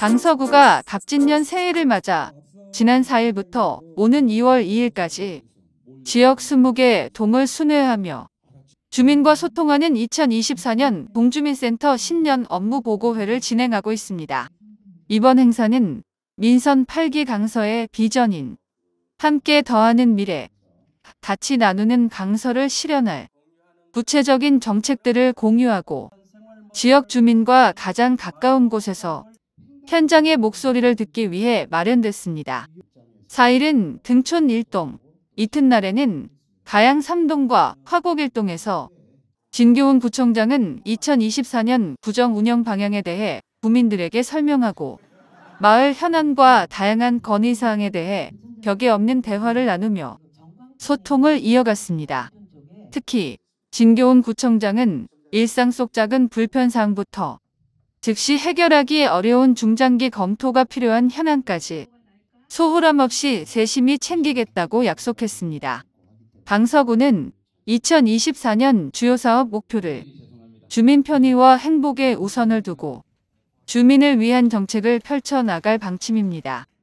강서구가 갑진년 새해를 맞아 지난 4일부터 오는 2월 2일까지 지역 20개 동을 순회하며 주민과 소통하는 2024년 동주민센터 신년 업무보고회를 진행하고 있습니다. 이번 행사는 민선 8기 강서의 비전인 함께 더하는 미래, 같이 나누는 강서를 실현할 구체적인 정책들을 공유하고 지역 주민과 가장 가까운 곳에서 현장의 목소리를 듣기 위해 마련됐습니다. 4일은 등촌 1동, 이튿날에는 가양 3동과 화곡 1동에서 진교훈 구청장은 2024년 구정 운영 방향에 대해 구민들에게 설명하고 마을 현안과 다양한 건의사항에 대해 벽에 없는 대화를 나누며 소통을 이어갔습니다. 특히 진교훈 구청장은 일상 속 작은 불편사항부터 즉시 해결하기 어려운 중장기 검토가 필요한 현안까지 소홀함 없이 세심히 챙기겠다고 약속했습니다. 강서구는 2024년 주요 사업 목표를 주민 편의와 행복에 우선을 두고 주민을 위한 정책을 펼쳐 나갈 방침입니다.